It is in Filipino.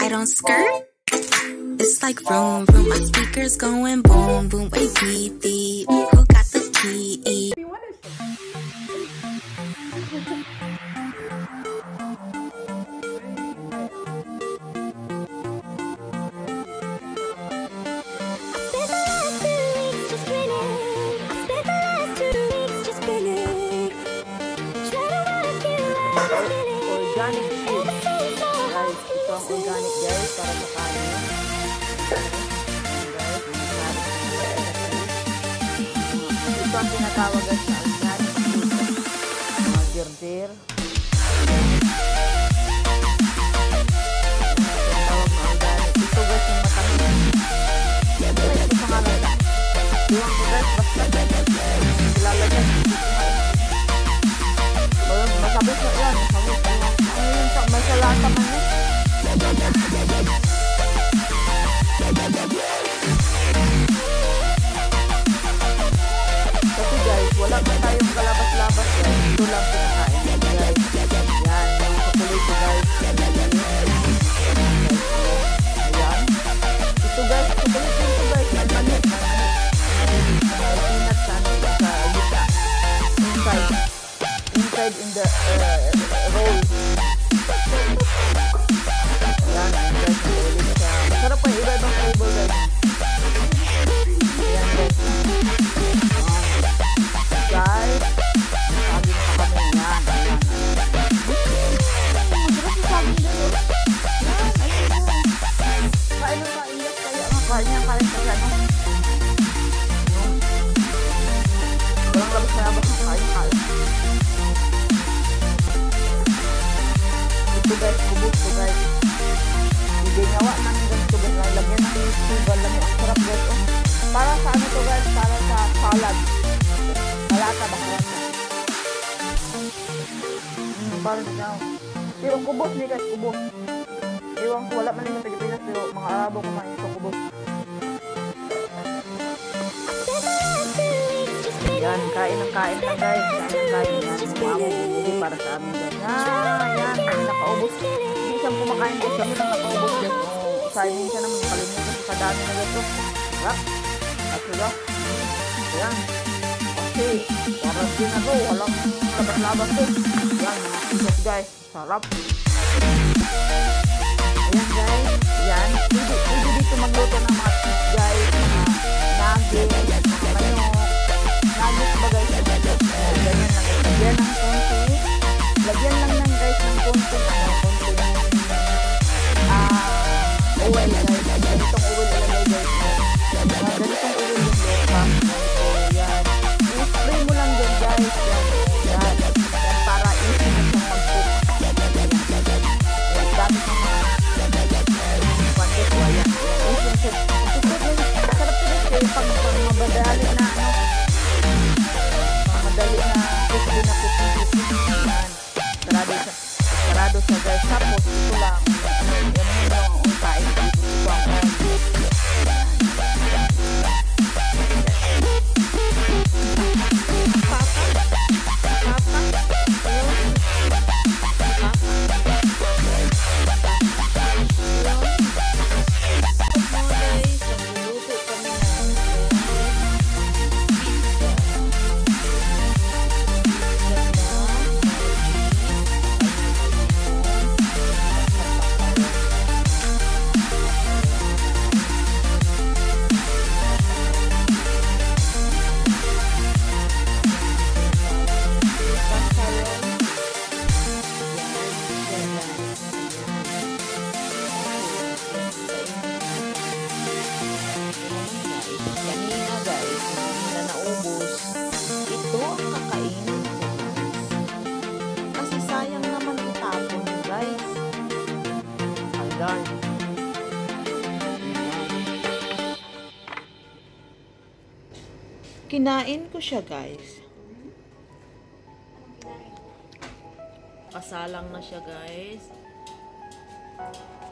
I don't skirt. It's like vroom, vroom. My speakers going boom, boom. Wait, beep, beep. Who got the key? Organic food. Guys, ito ang organic guys para sa kanin. Ito ang tinatawag guys na organic food. Mga girder. Tinatawag na organic. Ito guys yung matamis. Ito yung pangalan. Iwan ko guys, basta ilalagay. Masabit na yan. May salata man yun. Kasi guys, wala pa tayong kalabas-labas guys. Ito lang pinakain guys. Yan, yung chocolate guys. Ayan. Ito guys, chocolate ito guys. May manit. May peanut sa gita. Inside in the roll. Ayan, guys, ulit siya. Masarap pa yung iba-ibang flavor guys. Ayan guys. Guys, saging pa kami. Ayan, ayan. Masarap yung saging doon. Ayan, ayun. Kain na maingat kaya. Kain niya, kain sa ano. Walang labas-labas na kain. Ito guys, kubos ko guys. Hindi ngawa namin ganito guys. Lagyan ng sugar lang. Ang sarap guys. Oh. Para sa ano to guys? Para sa salad. Malata ba kaya? Parang na. Pero kubos ni guys, kubos. Iwan ko, wala man yung Pilipinas. Pero mga Arabo kumain ito kubos. Yan, kain ng kain lang guys. Kain ng kain yan. Mamo, bumili para sa amin guys. Yan, kami nakaubos. Hindi siyang kumakain guys. Kami lang nakaubos guys. Signing siya naman. Kalimutan sa kadami na guys. Sarap. At sila. Yan. Okay. Parang din ako. Walang labas-labas guys. Yan, mga pisos guys. Sarap. Ayan guys. Yan. Pwede dito magluto ng mga fish guys. Mga nugget. Mga manok. Nugget ba guys? Ganyan lang guys. Lagyan ng konti. Lagyan lang ng guys ng konti. Oil guys. Ganitong oil ilagay guys. Ganitong oil yung loka. Yan. I-spray mo lang din guys. Yan. Yan para easy na siyang mag-cook. Yan. Dami ng mga pandeswa yan. Easy na siya. Masarap siya guys. Pag mabadali na ano. Madali na crispy na cookie. Yan. Sarado siya guys. Tapos ito lang. Yan yung kain dito. Ito ang kinain ko siya guys. Kasalang na siya guys.